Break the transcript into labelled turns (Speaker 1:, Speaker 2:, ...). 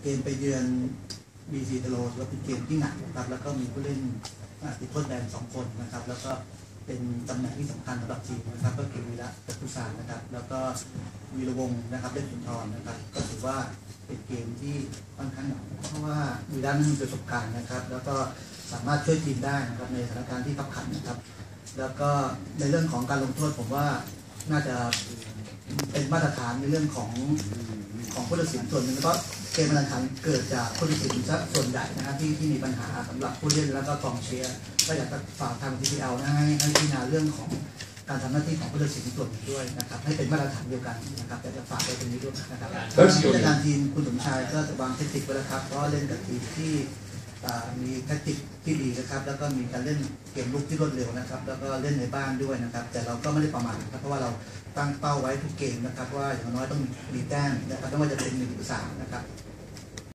Speaker 1: กมไปเยือนบีซีเทโรถือว่าเป็นเกมที่หนักนะครับแล้วก็มีผู้เล่นติดโทษแบน2 คนนะครับแล้วก็เป็นตำแหน่งที่สำคัญสำหรับทีมนะครับก็คือวีระจัตุสารนะครับแล้วก็วีรวงศ์นะครับเล่นสุนทรนะครับก็ถือว่าเป็นเกมที่ค่อนข้างหนักเพราะว่าวีระนั้นมีประสบการณ์นะครับแล้วก็สามารถช่วยทีมได้นะครับในสถานการณ์ที่ขับขันนะครับแล้วก็ในเรื่องของการลงโทษผมว่าน่าจะเป็นมาตรฐานในเรื่องของผู้ตัดสินส่วนหนึ่งเพราะเกมการแข่งขันเกิดจากผู้ตัดสินส่วนใหญ่นะครับที่มีปัญหาสำหรับผู้เล่นแล้วก็กองเชียร์ก็อยากจะฝากทาง TPL ให้พิจารณาเรื่องของการทำหน้าที่ของผู้ตัดสินส่วนหนึ่งด้วยนะครับให้เป็นมาตรฐานเดียวกันนะครับอยากจะฝากไว้ตรงนี้ด้วยนะครับผู้จัดการทีมคุณสมชายก็จะวางเทคนิคไว้แล้วครับเพราะเล่นกับทีมที่มีแทคติกที่ดีนะครับแล้วก็มีการเล่นเกมลุกที่รวดเร็วนะครับแล้วก็เล่นในบ้านด้วยนะครับแต่เราก็ไม่ได้ประมาทนะครับเพราะว่าเราตั้งเป้าไว้ทุกเกมนะครับว่าอย่างน้อยต้องมีแต้มนะครับไม่ว่าจะเป็น1 หรือ 3นะครับ